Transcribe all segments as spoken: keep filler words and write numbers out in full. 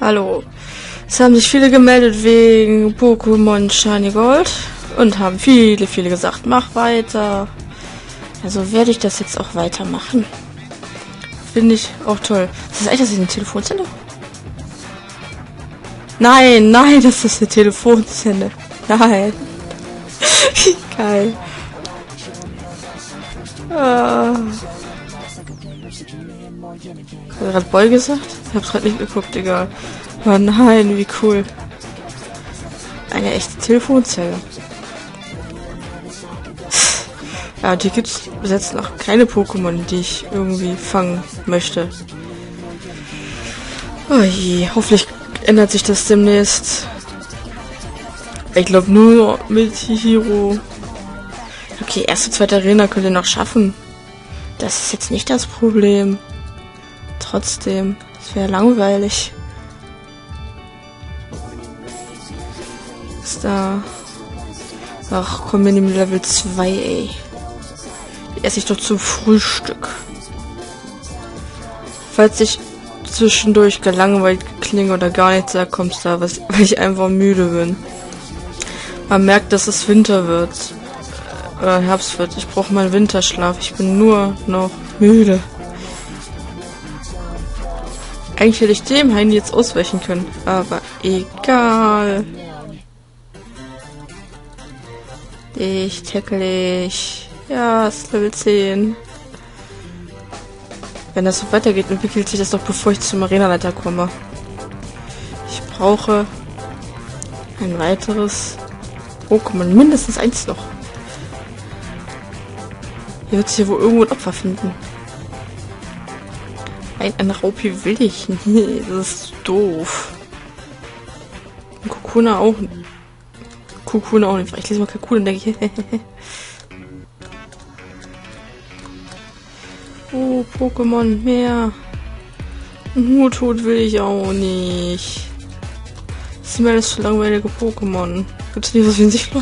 Hallo. Es haben sich viele gemeldet wegen Pokémon Shiny Gold und haben viele, viele gesagt, mach weiter. Also werde ich das jetzt auch weitermachen. Finde ich auch toll. Ist das echt, das ist eine Telefonzelle? Nein, nein, das ist eine Telefonzelle. Nein. Geil. Ah. Hat er gerade Boy gesagt? Ich hab's gerade nicht geguckt, egal. Oh nein, wie cool. Eine echte Telefonzelle. Ja, die gibt's bis jetzt noch keine Pokémon, die ich irgendwie fangen möchte. Oh je, hoffentlich ändert sich das demnächst. Ich glaube nur mit Hiro. Okay, erste, zweite Arena könnt ihr noch schaffen. Das ist jetzt nicht das Problem. Trotzdem, es wäre langweilig. Ist da. Ach, kommen wir in die Level zwei, ey. Die esse ich doch zum Frühstück. Falls ich zwischendurch gelangweilt klinge oder gar nichts sage, kommt's da, weil ich einfach müde bin. Man merkt, dass es Winter wird. Oder Herbst wird. Ich brauche meinen Winterschlaf. Ich bin nur noch müde. Eigentlich hätte ich dem Heini jetzt ausweichen können. Aber egal. Ich tackle ich. Ja, es ist Level zehn. Wenn das so weitergeht, entwickelt sich das doch, bevor ich zum Arenaleiter komme. Ich brauche ein weiteres Pokémon. Mindestens eins noch. Hier wird sich ja wohl irgendwo ein Opfer finden. Ein, ein Raupi will ich nicht. Das ist doof. Und Kokuna auch. Kokuna auch nicht. Ich lese mal Kakuna und denke ich. Oh, Pokémon mehr. Muttot will ich auch nicht. Das sind mir alles zu langweilige Pokémon. Gibt's nicht was wie ein Sichtloch?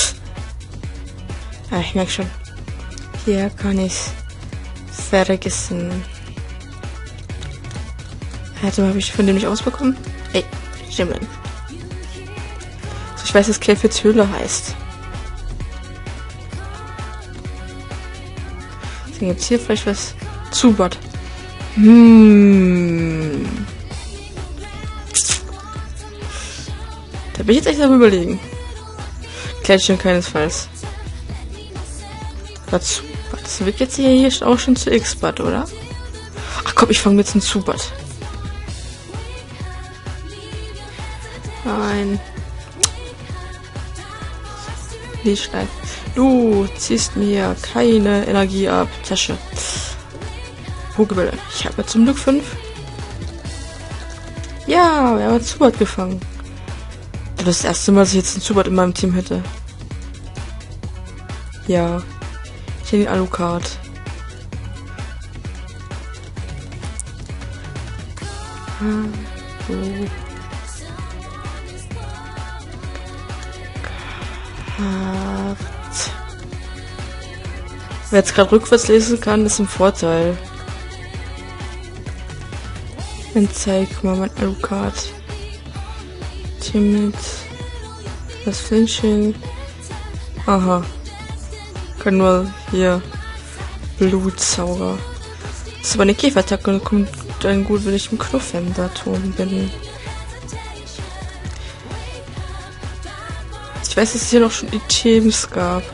Ja, ich merke schon. Hier kann ich vergessen. Warte mal, habe ich von dem nicht ausbekommen? Ey, stimmt. So, ich weiß, dass Clayfits Höhle heißt. Deswegen gibt's hier vielleicht was. Zubat. Hm. Da bin ich jetzt echt am Überlegen. Kleidchen keinesfalls. Was? Das wird jetzt hier auch schon zu X-Bad, oder? Ach komm, ich fange mit einem Zubat. Nein. Liedstein. Du ziehst mir keine Energie ab. Tasche. Pokébälle. Ich habe zum Glück fünf. Ja, wir haben einen Zubat gefangen. Das ist das erste Mal, dass ich jetzt einen Zubat in meinem Team hätte. Ja. Ich hätte den Alucard. So. Wer jetzt gerade rückwärts lesen kann, ist ein Vorteil. Dann zeig mal mein Alucard. Timid. Das Flinching. Aha. Kann nur hier Blutsauger. Das ist aber eine Käferattacke und kommt dann gut, wenn ich im Knuffhemder-Ton bin. Ich weiß, dass es hier noch schon Items gab.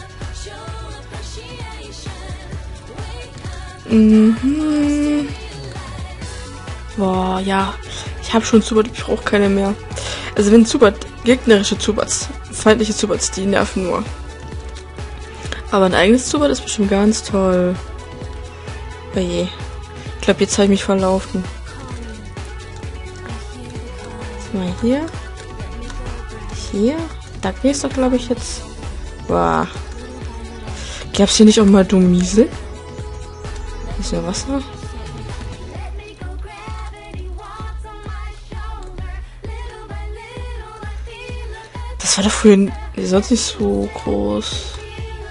Mhm. Boah, ja. Ich habe schon Zubat, ich brauche keine mehr. Also wenn Zubat, gegnerische Zubats, feindliche Zubats, die nerven nur. Aber ein eigenes Zubat ist bestimmt ganz toll. Oh je. Ich glaube, jetzt habe ich mich verlaufen. Jetzt mal hier. Hier. Da gehst du, glaube ich, jetzt. Boah. Gab's hier nicht auch mal Domiesel? Ist ja Wasser? Das war doch früher sonst nicht so groß.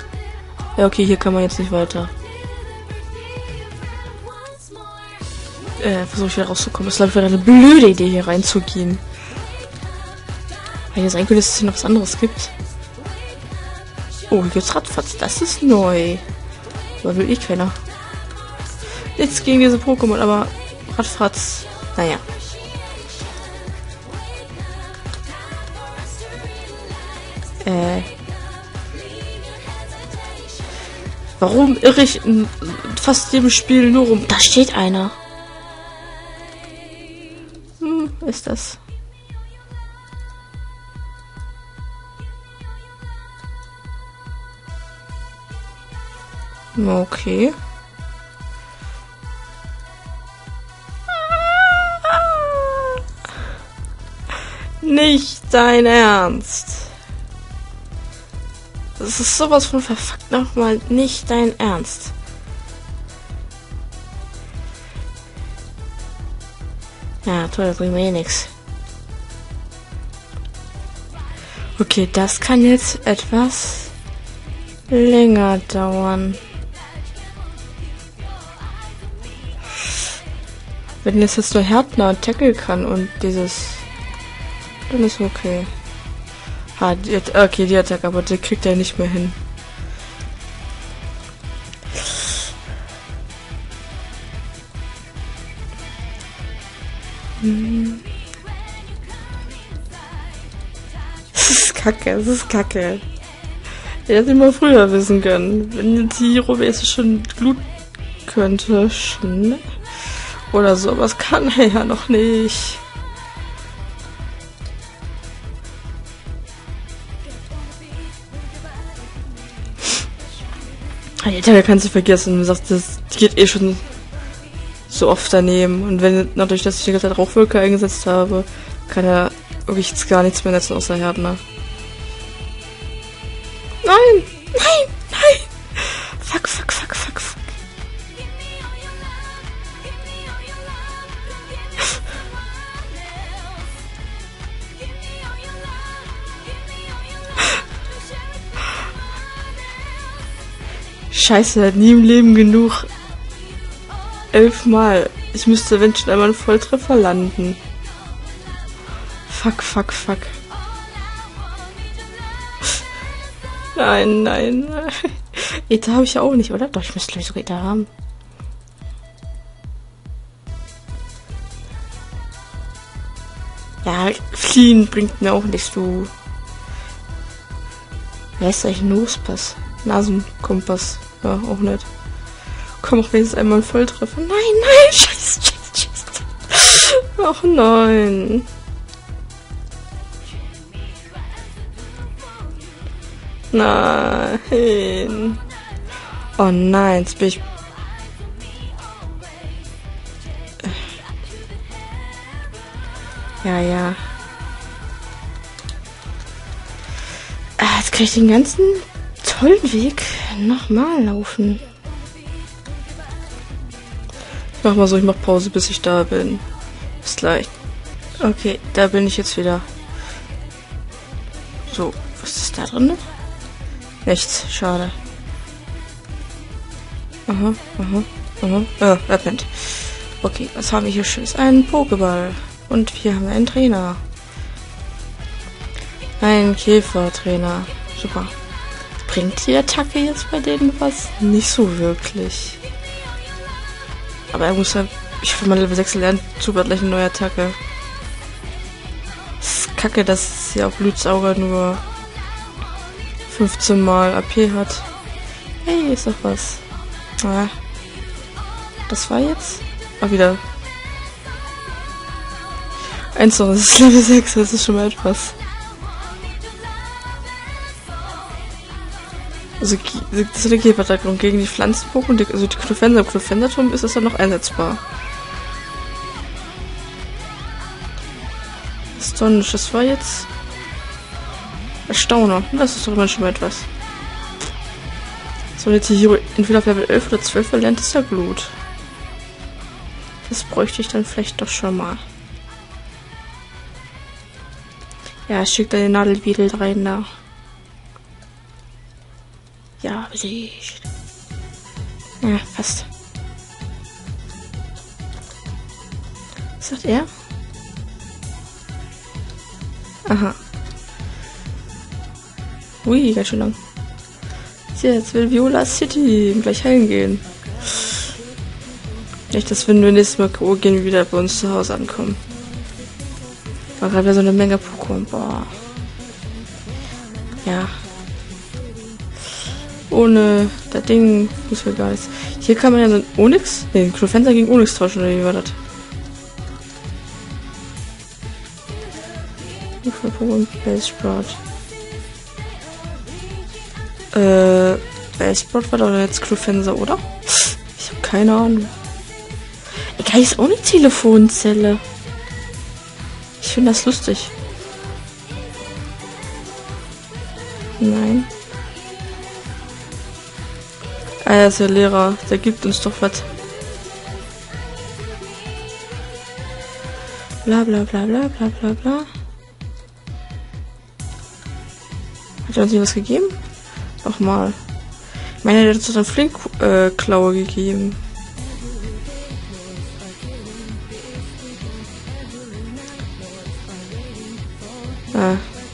Ja, okay, hier kann man jetzt nicht weiter. äh, versuche ich wieder rauszukommen. Es ist, glaube ich, eine blöde Idee, hier reinzugehen. Weil hier sein könnte, dass es hier noch was anderes gibt. Oh, hier gibt's Radfatz. Das ist neu. Aber will ich keiner. Nichts gegen diese Pokémon, aber Radfatz, naja. Äh. Warum irre ich in fast jedem Spiel nur rum? Da steht einer. Hm, ist das? Okay. Nicht dein Ernst. Das ist sowas von verfuckt nochmal nicht dein Ernst. Ja, toll, da bringen wir eh nix. Okay, das kann jetzt etwas länger dauern. Wenn jetzt jetzt nur Härtner Tackle kann und dieses, dann ist okay. Ah, die, okay, die Attacke, aber die kriegt er nicht mehr hin. Hm. Das ist kacke, das ist kacke. Er hätte immer früher wissen können. Wenn jetzt die Hero-Base schon Glut könnte, schon. Oder so, aber das kann er ja noch nicht. Alter, wer kann sie vergessen? Du sagst, das geht eh schon so oft daneben. Und wenn, dadurch, dass ich die ganze Zeit Rauchwolke eingesetzt habe, kann er wirklich jetzt gar nichts mehr netzen außer Härtner. Nein! Nein! Nein! Fuck, fuck, fuck, fuck, fuck. Scheiße, er hat nie im Leben genug. Elfmal. Ich müsste, wenn schon einmal einen Volltreffer landen. Fuck, fuck, fuck. Nein, nein. Ether habe ich ja auch nicht, oder? Doch, ich müsste gleich sogar Ether haben. Ja, fliehen bringt mir auch nichts, du. Wer ist eigentlich ein Nospass? Nasenkompass. Ja, auch nicht. Komm auch wenigstens einmal Volltreffer. Nein, nein, scheiße, scheiße, scheiße. Ach nein. Nein. Oh nein, jetzt bin ich... Ja, ja. Ah, jetzt kann ich den ganzen tollen Weg nochmal laufen. Ich mach mal so, ich mach Pause, bis ich da bin. Bis gleich. Okay, da bin ich jetzt wieder. So, was ist da drin? Nichts, schade. Aha, aha, aha. Ah, er pennt. Okay, was haben wir hier schönes? Einen Pokéball. Und hier haben wir einen Trainer. Ein Käfertrainer. Super. Bringt die Attacke jetzt bei denen was? Nicht so wirklich. Aber er muss ja... Ich will mal Level sechs lernen, super gleich eine neue Attacke. Das ist kacke, dass sie auf Blutsauger nur fünfzehn Mal A P hat. Hey, ist doch was. Ah. Das war jetzt... Ah, wieder. Eins noch, das ist Level sechs, das ist schon mal etwas. Also, das ist eine Käferattacke und gegen die Pflanzen-Pokémon, also die Clofensa, Clofensa-Turm ist das dann noch einsetzbar. Astonisch, das war jetzt... Erstauner, das ist doch immer schon mal etwas. So, jetzt hier entweder auf Level elf oder zwölf verlernt, ist ja Glut. Das bräuchte ich dann vielleicht doch schon mal. Ja, ich schicke da den Nadelbeetle rein da. Ja, besiegt. Ja, fast. Was sagt er? Aha. Ui, ganz schön lang. Jetzt will Viola City gleich heilen gehen. Nicht, dass wenn wir nächstes Mal K O gehen, wieder bei uns zu Hause ankommen. War gerade wieder so eine Menge Pokémon. Boah. Ja. Ohne das Ding muss wir gar nichts. Hier kann man ja so ein Onyx, ne, den Clofenza gegen Onyx tauschen, oder wie war das? Pokémon Base Sprout. Äh, Base Sprout war doch jetzt Clofenza, oder? Ich habe keine Ahnung. Egal, ist auch eine Telefonzelle. Ich finde das lustig. Nein. Ah, er ist der Lehrer. Der gibt uns doch was. Bla bla bla bla bla bla bla. Hat er uns hier was gegeben? Doch mal. Ich meine, der hat uns doch eine Flinkklaue äh, gegeben. Ah.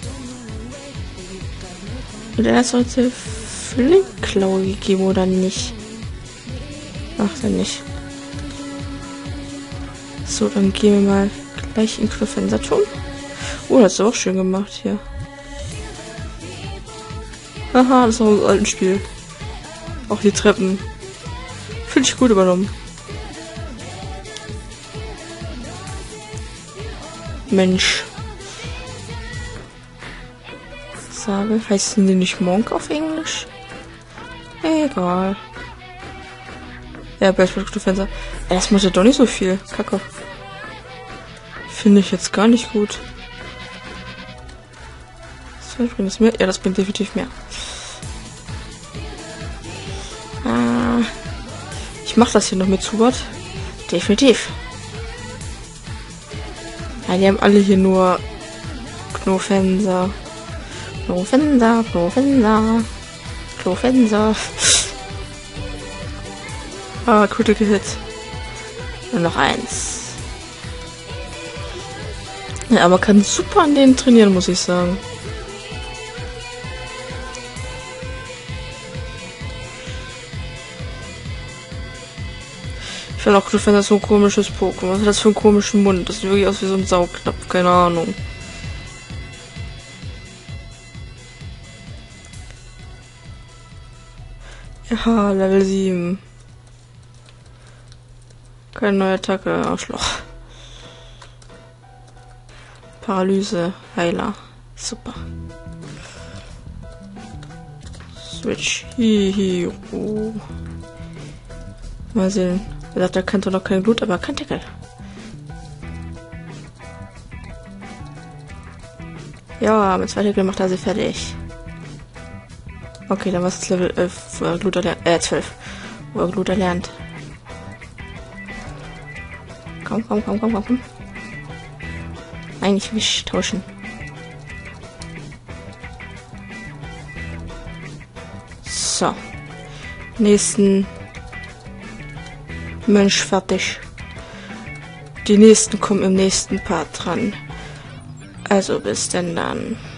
Und er hat uns eine Flinkklaue gegeben, oder nicht? Ach, dann nicht. So, dann gehen wir mal gleich in Clofensa-Turm. Oh, das ist auch schön gemacht hier. Haha, das ist noch ein altes Spiel. Auch die Treppen. Finde ich gut übernommen. Mensch. Sage, heißen die nicht Monk auf Englisch? Egal. Ja, Clofensa. Das macht ja doch nicht so viel. Kacke. Finde ich jetzt gar nicht gut. Was bringt das mehr? Ja, das bringt definitiv mehr. Ah, ich mach das hier noch mit Zubat. Definitiv. Ja, die haben alle hier nur Clofensa. Clofensa, Clofensa, Clofensa. Ah, Critical Hit. Und noch eins. Ja, aber kann super an denen trainieren, muss ich sagen. Ich finde auch Clofensa so ein komisches Pokémon. Was hat das für einen komischen Mund? Das sieht wirklich aus wie so ein Saugnapf. Keine Ahnung. Ja, Level sieben. Keine neue Attacke, Arschloch. Paralyse, Heiler. Super. Switch Hero. Mal sehen. Er sagt, er kann doch noch kein Blut, aber er kann Tackle. Ja, mit zwei Tackle macht er sie fertig. Okay, dann war es Level elf, wo er Glut erlernt. Äh, zwölf. Wo er Glut erlernt. Komm, komm, komm, komm, komm, komm. Nein, ich will tauschen. So. Nächsten Mensch fertig. Die nächsten kommen im nächsten Part dran. Also bis denn dann.